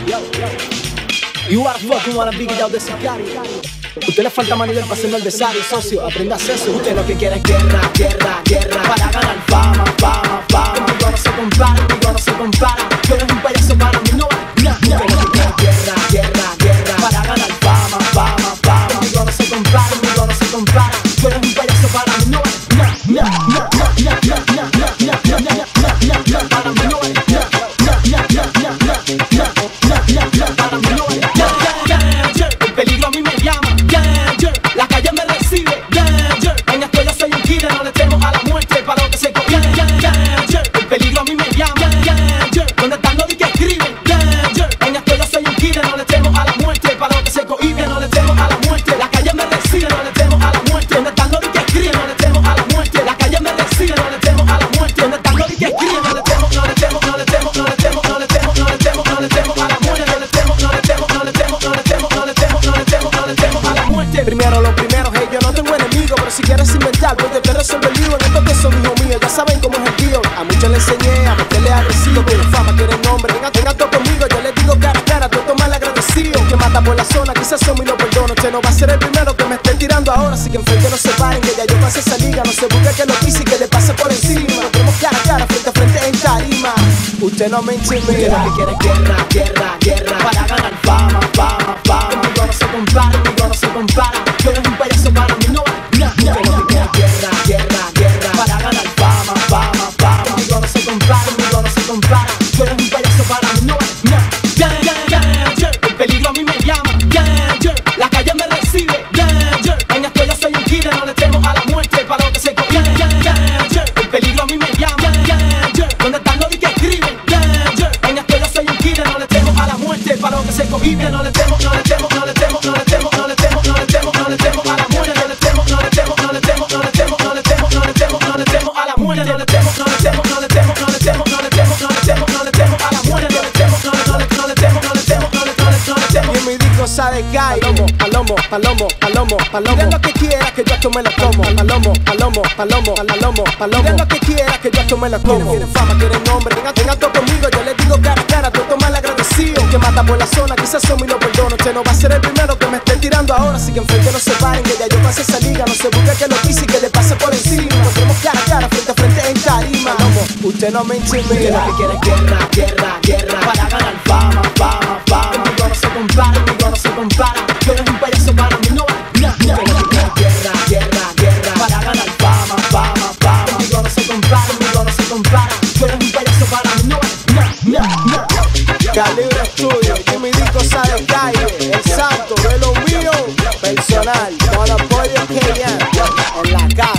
You are fucking wanna be yo de sicario. Usted le falta más nivel para hacerme el besario, socio, aprenda a hacerse. Usted lo que quiere es guerra, guerra, guerra, para ganar fama, fama, fama. Conmigo no se compara, conmigo no se compara. Tú eres un payaso para mí, no vale nada. Usted lo que quiere es guerra, guerra, guerra, para ganar fama, fama, fama. Conmigo no se compara, conmigo no se compara. Tú eres un payaso para mí, no vale nada, nada, nada, nada, nada, nada, nada, nada, para mí no vale nada, nada, nada, nada, nada, nada, para mí no vale nada. El peligro a mí me llama. La calle me recibe, en esto yo soy un killer, no le temo a la muerte para lo que se coge. El peligro a mí me llama, donde están los que escriben. En esto yo soy un killer, no le temo a la muerte para lo que se cohibe, no le temo a la muerte. La calle me recibe, no le temo a la muerte. Donde están los que escriben, no le temo a la muerte. La calle me recibe, no le temo a la muerte. Donde están los que escriben, no le temo, no le temo, no le temo, no le temo, no le temo, no le temo, no le temo a la muerte. No le temo, no le temo, no le temo, no le temo, no le temo, no le temo, no le temo a la muerte. Primero lo primero, hey, yo no tengo enemigo, pero si quieres inventar, pues te resuelve el lío. En estos que son hijos míos, ya saben cómo es el tío. A muchos les enseñé a meterle agresivo. Quieren fama, quieren nombre, venga todo conmigo. Yo les digo cara a cara, tú tomas el agradecido. Que mata por la zona, quizás son y no perdono. Usted no va a ser el primero que me esté tirando ahora. Así que enfrente no se paren, que ya yo pasé esa liga. No se busque que lo quise y que le pase por encima. Nos tenemos cara a cara, frente a frente en tarima. Usted no me intimida. Usted lo que quiere es guerra, guerra, guerra, para ganar fama, fama, fama. Conmigo no se compara, conmigo no se compara. Tú eres un payaso para mí, no vale nada. Usted lo que quiere es guerra, guerra, guerra, para ganar fama, fama, fama. Conmigo no se compara, conmigo no se compara. Tú eres un payaso para mí, no vale nada. El peligro a mí me llama, la calle me recibe, en esto yo soy un killer, no le temo a la muerte para lo que se coge. El peligro a mí me llama, donde están los que escriben, en esto yo soy un killer, no le temo a la muerte para lo que se cohibe, no le temo, no le temo, no le temo, no le temo, no le temo, no le temo, no le temo a la muerte, no le temo, no le temo, no le temo, no le temo, no le temo, no le temo, no le temo a la muerte, no le temo, no le temo, no le temo, no le temo, no le temo, no le temo, no le temo a la muerte, no le temo, no le temo, no le temo, no le temo, no le temo. Y en mi disco sale cae, palomo, palomo, palomo, palomo. Digan lo que quiera que yo esto me lo como. Palomo, palomo, palomo, palomo, palomo. Digan lo que quiera que yo esto me lo como. Quieren fama, quieren nombre, vengan todo conmigo. Yo les digo cara a cara, tú tomas el agradecido. Que mata por la zona, quizás son y no perdono. Usted no va a ser el primero que me esté tirando ahora. Así que enfrente no se paren, que ya yo pasé esa liga. No se busque que lo quise y que le pase por encima. Nos tenemos cara a cara, frente a frente en tarima. Palomo, usted no me intimida. Usted lo que quiere es guerra, guerra, guerra, para ganar fama, fama, fama. Conmigo no se compara, conmigo no se compara. Tú eres un payaso para mí, no vale nada. Usted lo que quiere es guerra, guerra, guerra, para ganar fama, fama, fama. Conmigo no se compara, conmigo no se compara. Tú eres un payaso para mí, no vale nada, nada, nada. Calibre Studio, y mi disco sale calle. El santo de lo mío, personal, monopolio que ya en la calle.